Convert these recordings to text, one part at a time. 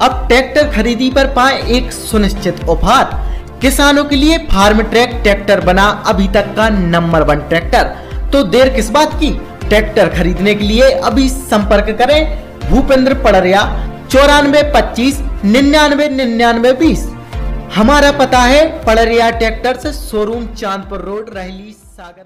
अब ट्रैक्टर खरीदी पर पाए एक सुनिश्चित ऑफर। किसानों के लिए फार्म ट्रैक ट्रैक्टर बना अभी तक का नंबर 1 ट्रैक्टर। तो देर किस बात की, ट्रैक्टर खरीदने के लिए अभी संपर्क करें भूपेंद्र पड़रिया 9425 99 99 20। हमारा पता है Padariya tractors showroom, Chandpur road, Rahli, Sagar.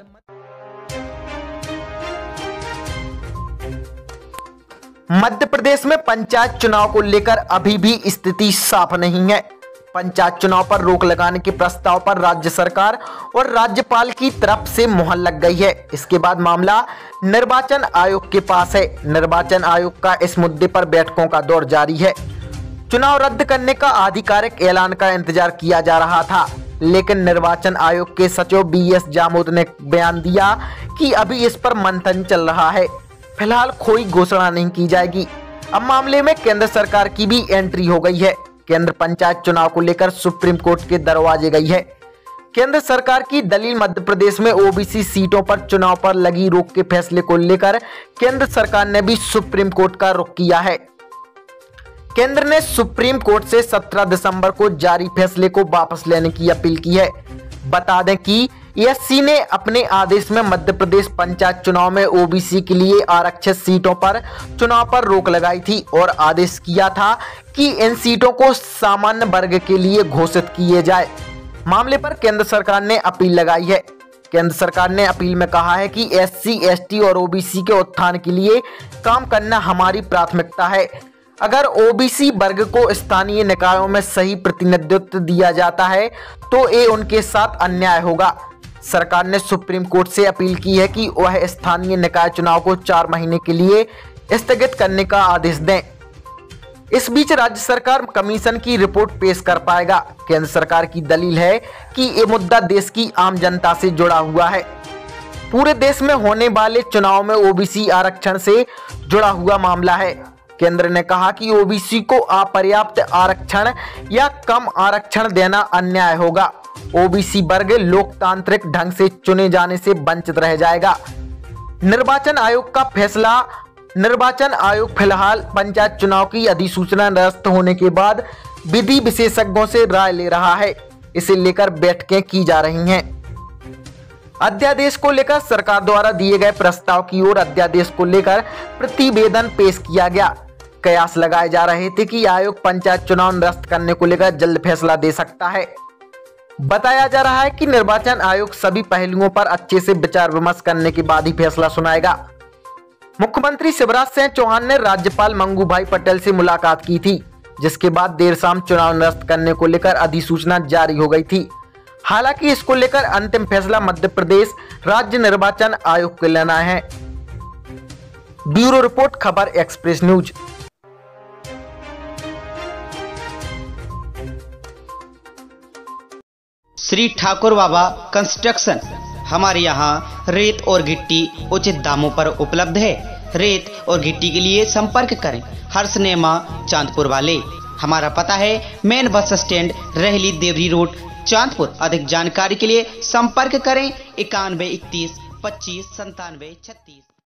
Madhya Pradesh में पंचायत चुनाव को लेकर अभी भी स्थिति साफ नहीं है। पंचायत चुनाव पर रोक लगाने के प्रस्ताव पर राज्य सरकार और राज्यपाल की तरफ से मुहर लग गई है। इसके बाद मामला निर्वाचन आयोग के पास है। निर्वाचन आयोग का इस मुद्दे पर बैठकों का दौर जारी है। चुनाव रद्द करने का आधिकारिक ऐलान का इंतजार किया जा रहा था, लेकिन निर्वाचन आयोग के सचिव BS जामोद ने बयान दिया कि अभी इस पर मंथन चल रहा है, फिलहाल कोई घोषणा नहीं की जाएगी। अब मामले में केंद्र सरकार की भी एंट्री हो गई है। केंद्र पंचायत चुनाव को लेकर सुप्रीम कोर्ट के दरवाजे गई है। केंद्र सरकार की दलील, मध्य प्रदेश में OBC सीटों पर चुनाव पर लगी रोक के फैसले को लेकर केंद्र सरकार ने भी सुप्रीम कोर्ट का रुख किया है। केंद्र ने सुप्रीम कोर्ट से 17 दिसंबर को जारी फैसले को वापस लेने की अपील की है। बता दें कि ESC ने अपने आदेश में मध्य प्रदेश पंचायत चुनाव में OBC के लिए आरक्षित सीटों पर चुनाव पर रोक लगाई थी और आदेश किया था कि इन सीटों को सामान्य वर्ग के लिए घोषित किए जाए। मामले पर केंद्र सरकार ने अपील लगाई है। केंद्र सरकार ने अपील में कहा है कि SC, ST और OBC के उत्थान के लिए काम करना हमारी प्राथमिकता है। अगर OBC वर्ग को स्थानीय निकायों में सही प्रतिनिधित्व दिया जाता है तो ये उनके साथ अन्याय होगा। सरकार ने सुप्रीम कोर्ट से अपील की है कि वह स्थानीय निकाय चुनाव को 4 महीने के लिए स्थगित करने का आदेश दें। इस बीच राज्य सरकार कमीशन की रिपोर्ट पेश कर पाएगा। केंद्र सरकार की दलील है कि ये मुद्दा देश की आम जनता से जुड़ा हुआ है। पूरे देश में होने वाले चुनाव में OBC आरक्षण से जुड़ा हुआ मामला है। केंद्र ने कहा कि OBC को अपर्याप्त आरक्षण या कम आरक्षण देना अन्याय होगा। OBC वर्ग लोकतांत्रिक ढंग से चुने जाने से वंचित रह जाएगा। निर्वाचन आयोग का फैसला। निर्वाचन आयोग फिलहाल पंचायत चुनाव की अधिसूचना निरस्त होने के बाद विधि विशेषज्ञों से राय ले रहा है। इसे लेकर बैठकें की जा रही हैं। अध्यादेश को लेकर सरकार द्वारा दिए गए प्रस्ताव की ओर अध्यादेश को लेकर प्रतिवेदन पेश किया गया। कयास लगाए जा रहे थे कि आयोग पंचायत चुनाव निरस्त करने को लेकर जल्द फैसला दे सकता है। बताया जा रहा है कि निर्वाचन आयोग सभी पहलुओं पर अच्छे से विचार विमर्श करने के बाद ही फैसला सुनाएगा। मुख्यमंत्री शिवराज सिंह चौहान ने राज्यपाल मंगू भाई पटेल से मुलाकात की थी, जिसके बाद देर शाम चुनाव निरस्त करने को लेकर अधिसूचना जारी हो गई थी। हालांकि इसको लेकर अंतिम फैसला मध्य प्रदेश राज्य निर्वाचन आयोग को लेना है। Bureau report, Khabar express news. Shri Thakur Baba construction. हमारे यहाँ रेत और गिट्टी उचित दामों पर उपलब्ध है। रेत और गिट्टी के लिए संपर्क करें हर सिनेमा चांदपुर वाले। हमारा पता है मेन बस स्टैंड, रहली, देवरी रोड, चांदपुर। अधिक जानकारी के लिए संपर्क करें 91 31 25 97 36।